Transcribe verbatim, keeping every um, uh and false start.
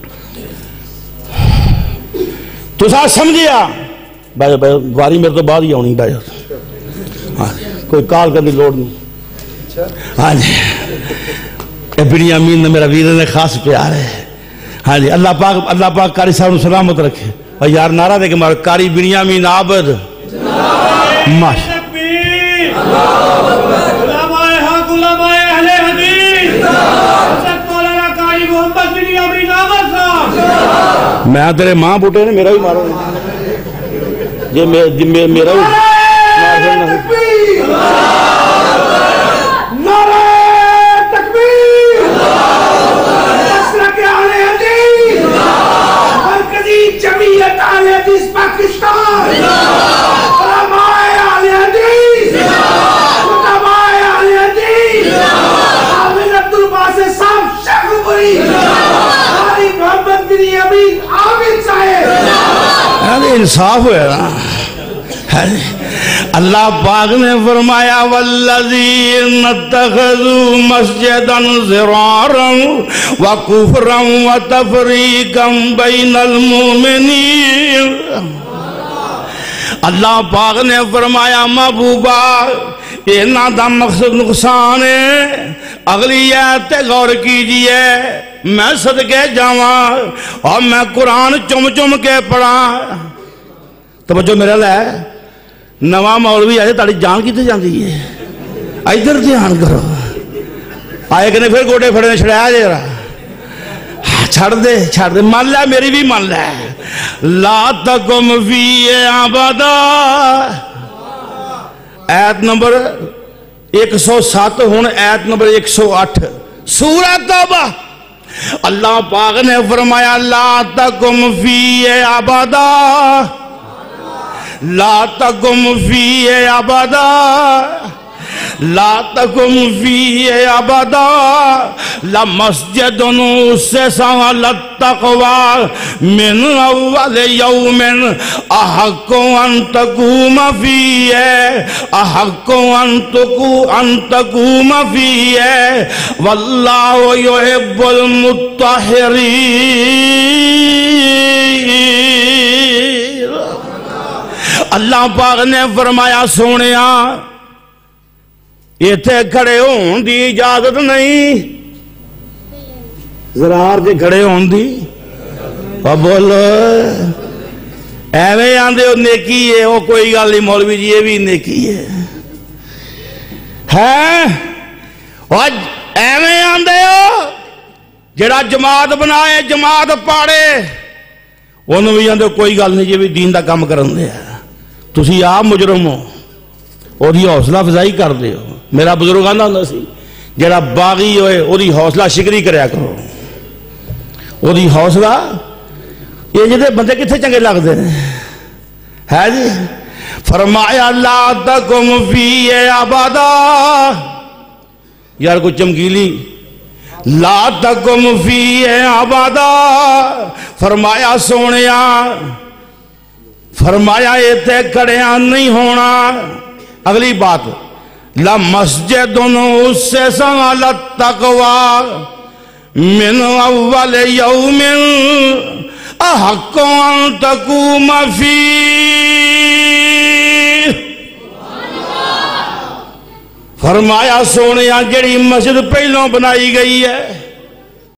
تو سا سمجھیا بھائی واری میرے تو بعد ہی آنی بھائی ہاں کوئی کال کرنے لوڑ نہیں ہاں جی بنیامین نے میرا ویر نے خاص پیار ہے ہاں جی اللہ پاک اللہ پاک قاری صاحب نے سلامت رکھے اور یار نعرہ دے کہ مارا قاری بنیامین عابد ماشاء علماء حق علماء اہل حدیث حضرت مولانا قاری محمد بنیامین عابد صاحب میں تیرے ماں بوٹے نے میرا بھی مارو یہ میرا بھی نعرہ تکبیر مسلک اہل حدیث مرکزی جمعیت اہل حدیث پاکستان علماء اہل حدیث علماء اہل حدیث حافظ عبدالباسط صاحب شیخ پوری قاری محمد بنیامین عابد صاحب انصاف ہوا نا اللہ پاک نے فرمایا والذین اتخذوا مسجدا ضرارا وکفرا وتفریقا بین المؤمنین اللہ پاک نے فرمایا محبوبہ انہاں دا مقصد نقصان ہے اگلی آیت غور کیجئے میں صدقے جاواں اور میں قرآن چم چم کے پڑھا توجہ میرا لے نواں مولوی آئے تاڑی جان کی تے جاندی ہے ادھر دھیان کرو آئے کہ نے پھر گوٹے پھڑے چھڑایا جے رہا چھڑ دے چھڑ دے مان لے میری بھی مان لے لا تکم فی عبدا ایت نمبر ایک سو سات ہون ایت نمبر ایک سو آٹھ سورہ توبہ اللہ پاک نے فرمایا لا تکم فی عبدا لا تکم فی عبدا لا تکم فی عبدا لمسجد اسس علی التقوی من اول یوم احق ان تقوم فیہ احق ان تقوم فیہ واللہ یحب المطہرین اللہ پاک نے فرمایا سونیا یہ تھے کھڑے ہون دی اجازت نہیں ضرار کے کھڑے ہون دی اور بولو ایویں آندے ہو نیکی ہے وہ کوئی گل نہیں مولوی جی یہ بھی نیکی ہے ہے اور ایویں آندے ہو جڑا جماعت بنائے جماعت پاڑے انہوں بھی آندے کوئی گل نہیں یہ بھی دین دا کام کرن دے تسی آپ مجرم ہو اور یہ حوصلہ افزائی کر دے ہو میرا بزرگ آندہ ہوندہ سی جڑا باغی ہوئے اور یہ حوصلہ شکری کریا کرو اور یہ حوصلہ یہ جدے بندے کتھے چنگے لگ دے ہے جی فرمایا لا تکم فی عبدا یار کوئی چمکیلی لا تکم فی عبدا فرمایا سونیا فرمایا یہ تے کڑیاں نہیں ہونا اگلی بات لمسجد اسس علی التقوی من اول یوم احق ان تقوم فیہ فرمایا سونیا جڑی مسجد پہلوں بنائی گئی ہے